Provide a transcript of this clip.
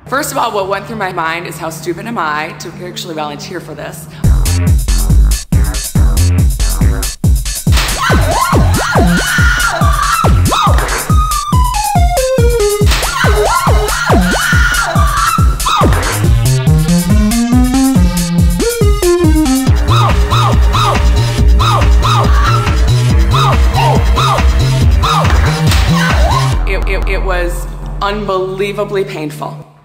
First of all, what went through my mind is how stupid am I to actually volunteer for this. It was unbelievably painful.